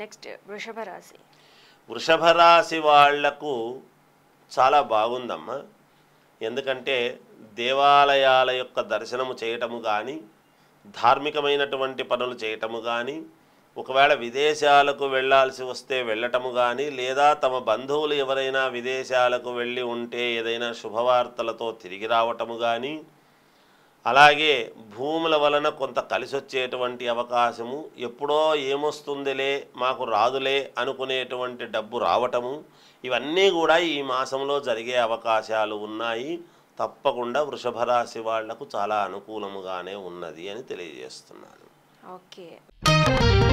Next వృషభ రాశి. వృషభ రాశి వాళ్లకు చాలా బాగుందమ్మా. ఎందుకంటే దేవాలయాల యొక్క దర్శనము చేయటము కానీ, ధార్మికమైనటువంటి పనులు చేయటము కానీ, ఒకవేళ విదేశాలకు వెళ్ళాల్సి వస్తే వెళ్ళటము కానీ, లేదా తమ బంధువులు ఎవరైనా విదేశాలకు వెళ్ళి ఉంటే ఏదైనా శుభవార్తలతో తిరిగి రావటము కానీ, అలాగే భూముల వలన కొంత కలిసొచ్చేటువంటి అవకాశము, ఎప్పుడో ఏమొస్తుందిలే మాకు రాదులే అనుకునేటువంటి డబ్బు రావటము, ఇవన్నీ కూడా ఈ మాసంలో జరిగే అవకాశాలు ఉన్నాయి. తప్పకుండా వృషభ రాశి వాళ్లకు చాలా అనుకూలముగానే ఉన్నది అని తెలియజేస్తున్నాను. ఓకే.